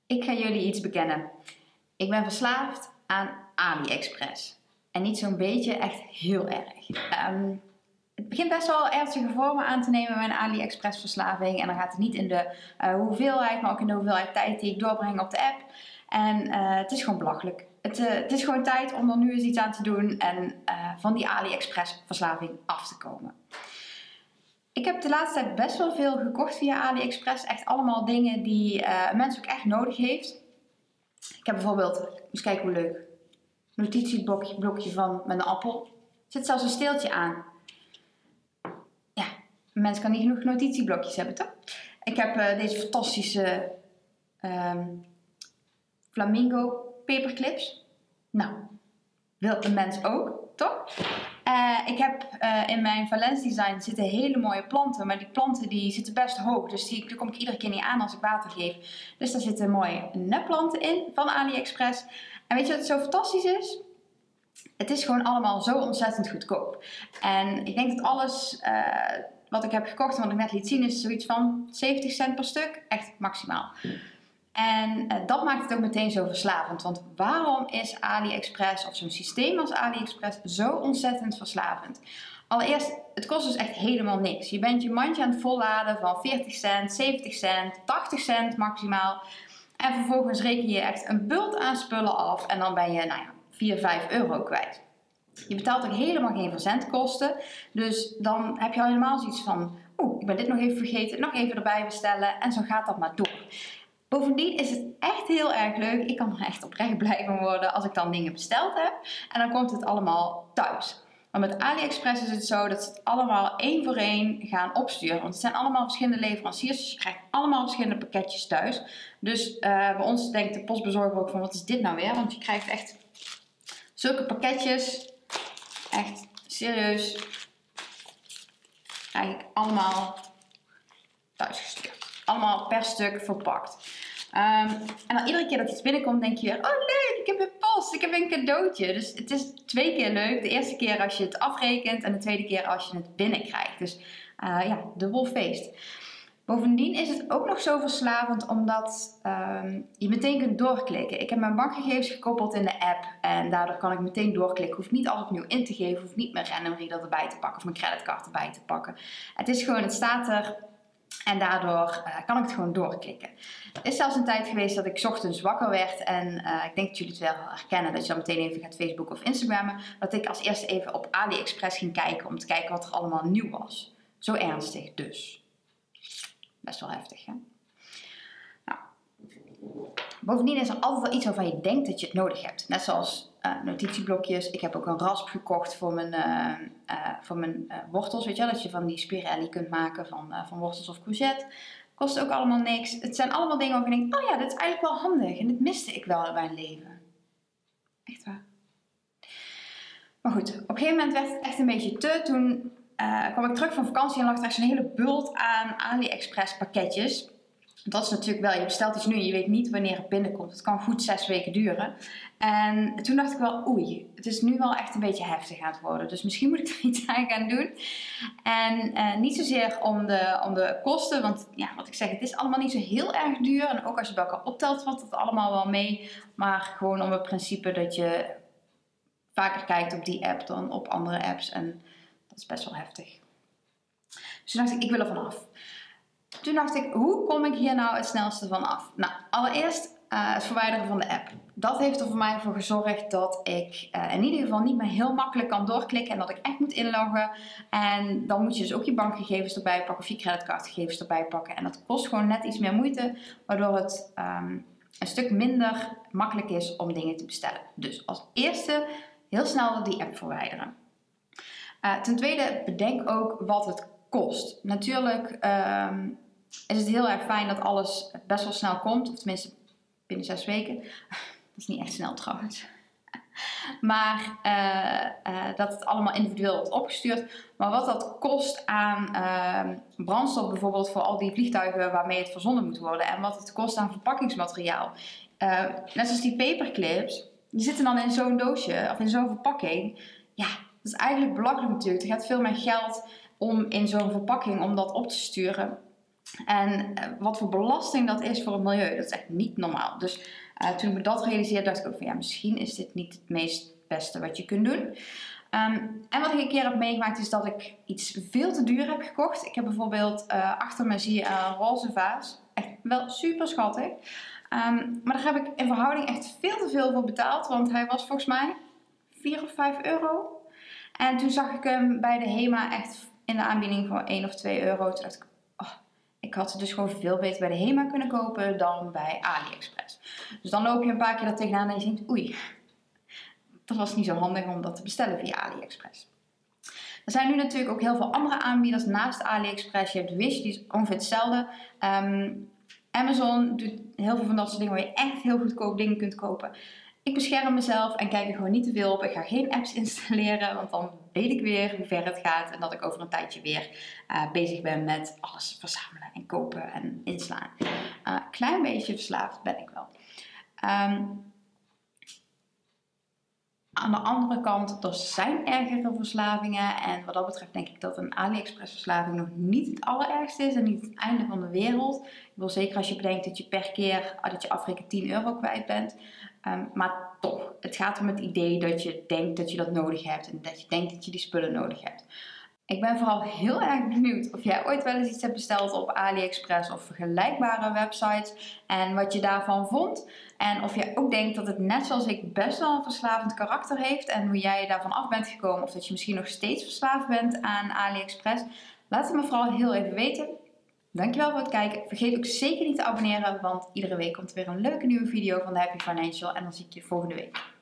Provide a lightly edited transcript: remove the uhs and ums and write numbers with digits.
Ik ga jullie iets bekennen. Ik ben verslaafd aan AliExpress. En niet zo'n beetje, echt heel erg. Het begint best wel ernstige vormen aan te nemen, mijn AliExpress verslaving. En dan gaat het niet in de hoeveelheid, maar ook in de hoeveelheid tijd die ik doorbreng op de app. En het is gewoon belachelijk. Het is gewoon tijd om er nu eens iets aan te doen en van die AliExpress verslaving af te komen. Ik heb de laatste tijd best wel veel gekocht via AliExpress. Echt allemaal dingen die een mens ook echt nodig heeft. Ik heb bijvoorbeeld, eens kijken hoe leuk, een notitieblokje van met een appel. Er zit zelfs een steeltje aan. Ja, een mens kan niet genoeg notitieblokjes hebben, toch? Ik heb deze fantastische flamingo paperclips. Nou, wil een mens ook, toch? Ik heb in mijn Valence design zitten hele mooie planten, maar die planten die zitten best hoog, dus die kom ik iedere keer niet aan als ik water geef. Dus daar zitten mooie nepplanten in van AliExpress. En weet je wat zo fantastisch is? Het is gewoon allemaal zo ontzettend goedkoop. En ik denk dat alles wat ik heb gekocht en wat ik net liet zien is zoiets van 70 cent per stuk. Echt maximaal. En dat maakt het ook meteen zo verslavend. Want waarom is AliExpress of zo'n systeem als AliExpress zo ontzettend verslavend? Allereerst, het kost dus echt helemaal niks. Je bent je mandje aan het volladen van 40 cent, 70 cent, 80 cent maximaal. En vervolgens reken je echt een bult aan spullen af. En dan ben je, 4, 5 euro kwijt. Je betaalt ook helemaal geen verzendkosten. Dus dan heb je al helemaal zoiets van, ik ben dit nog even vergeten, nog even erbij bestellen. En zo gaat dat maar door. Bovendien is het echt heel erg leuk. Ik kan er echt oprecht blij van worden als ik dan dingen besteld heb. En dan komt het allemaal thuis. Maar met AliExpress is het zo dat ze het allemaal één voor één gaan opsturen. Want het zijn allemaal verschillende leveranciers. Dus je krijgt allemaal verschillende pakketjes thuis. Dus bij ons denkt de postbezorger ook van, wat is dit nou weer? Want je krijgt echt zulke pakketjes. Echt serieus. Eigenlijk allemaal thuisgestuurd. Allemaal per stuk verpakt. En dan iedere keer dat iets binnenkomt denk je weer, oh leuk, ik heb een post, ik heb een cadeautje. Dus het is 2 keer leuk. De eerste keer als je het afrekent en de tweede keer als je het binnenkrijgt. Dus dubbel feest. Bovendien is het ook nog zo verslavend omdat je meteen kunt doorklikken. Ik heb mijn bankgegevens gekoppeld in de app en daardoor kan ik meteen doorklikken. Hoef niet alles opnieuw in te geven, hoef niet mijn random reader erbij te pakken of mijn creditcard erbij te pakken. Het is gewoon, het staat er. En daardoor kan ik het gewoon doorklikken. Er is zelfs een tijd geweest dat ik 's ochtends wakker werd. En ik denk dat jullie het wel herkennen. Dat je dan meteen even gaat Facebook of Instagrammen. Dat ik als eerste even op AliExpress ging kijken. Om te kijken wat er allemaal nieuw was. Zo ernstig dus. Best wel heftig, hè? Nou. Bovendien is er altijd wel iets waarvan je denkt dat je het nodig hebt. Net zoals notitieblokjes. Ik heb ook een rasp gekocht voor mijn wortels. Weet je wel? Dat je van die spirelli kunt maken van wortels of courgette. Kost ook allemaal niks. Het zijn allemaal dingen waarvan je denkt, oh ja, dit is eigenlijk wel handig. En dit miste ik wel in mijn leven. Echt waar. Maar goed, op een gegeven moment werd het echt een beetje te. Toen kwam ik terug van vakantie en lag er echt zo'n hele bult aan AliExpress pakketjes. Dat is natuurlijk wel, je bestelt iets nu en je weet niet wanneer het binnenkomt. Het kan goed 6 weken duren. En toen dacht ik wel, oei, het is nu wel echt een beetje heftig aan het worden. Dus misschien moet ik er iets aan gaan doen. En niet zozeer om de kosten, want ja, wat ik zeg, het is allemaal niet zo heel erg duur. En ook als je bij elkaar optelt, valt het allemaal wel mee. Maar gewoon om het principe dat je vaker kijkt op die app dan op andere apps. En dat is best wel heftig. Dus toen dacht ik wil er vanaf. Toen dacht ik, hoe kom ik hier nou het snelste van af? Nou, allereerst het verwijderen van de app. Dat heeft er voor mij voor gezorgd dat ik in ieder geval niet meer heel makkelijk kan doorklikken. En dat ik echt moet inloggen. En dan moet je dus ook je bankgegevens erbij pakken of je creditcardgegevens erbij pakken. En dat kost gewoon net iets meer moeite. Waardoor het een stuk minder makkelijk is om dingen te bestellen. Dus als eerste heel snel die app verwijderen. Ten tweede bedenk ook wat het kost. Natuurlijk is het heel erg fijn dat alles best wel snel komt. Of tenminste binnen 6 weken. Dat is niet echt snel trouwens. Maar dat het allemaal individueel wordt opgestuurd. Maar wat dat kost aan brandstof bijvoorbeeld voor al die vliegtuigen waarmee het verzonden moet worden. En wat het kost aan verpakkingsmateriaal. Net zoals die paperclips. Die zitten dan in zo'n doosje of in zo'n verpakking. Ja, dat is eigenlijk belachelijk natuurlijk. Er gaat veel meer geld om in zo'n verpakking om dat op te sturen. En wat voor belasting dat is voor het milieu, dat is echt niet normaal. Dus toen ik me dat realiseerde, dacht ik ook van ja, misschien is dit niet het meest beste wat je kunt doen. En wat ik een keer heb meegemaakt is dat ik iets veel te duur heb gekocht. Ik heb bijvoorbeeld achter me zie je een roze vaas. Echt wel super schattig. Maar daar heb ik in verhouding echt veel te veel voor betaald. Want hij was volgens mij 4 of 5 euro. En toen zag ik hem bij de HEMA echt in de aanbieding voor 1 of 2 euro. Toen dacht ik, oh, ik had ze dus gewoon veel beter bij de HEMA kunnen kopen dan bij AliExpress. Dus dan loop je een paar keer er tegenaan en je denkt, oei, dat was niet zo handig om dat te bestellen via AliExpress. Er zijn nu natuurlijk ook heel veel andere aanbieders naast AliExpress. Je hebt Wish, die is ongeveer hetzelfde. Amazon doet heel veel van dat soort dingen waar je echt heel goedkoop dingen kunt kopen. Ik bescherm mezelf en kijk er gewoon niet te veel op. Ik ga geen apps installeren, want dan weet ik weer hoe ver het gaat. En dat ik over een tijdje weer bezig ben met alles verzamelen en kopen en inslaan. Klein beetje verslaafd ben ik wel. Aan de andere kant, er zijn ergere verslavingen. En wat dat betreft denk ik dat een AliExpress verslaving nog niet het allerergste is. En niet het einde van de wereld. Ik wil zeker als je bedenkt dat je per keer dat je afrekent 10 euro kwijt bent. Maar toch, het gaat om het idee dat je denkt dat je dat nodig hebt. En dat je denkt dat je die spullen nodig hebt. Ik ben vooral heel erg benieuwd of jij ooit wel eens iets hebt besteld op AliExpress of vergelijkbare websites en wat je daarvan vond. En of jij ook denkt dat het net zoals ik best wel een verslavend karakter heeft en hoe jij daarvan af bent gekomen of dat je misschien nog steeds verslaafd bent aan AliExpress. Laat het me vooral heel even weten. Dankjewel voor het kijken. Vergeet ook zeker niet te abonneren, want iedere week komt er weer een leuke nieuwe video van de Happy Financial en dan zie ik je volgende week.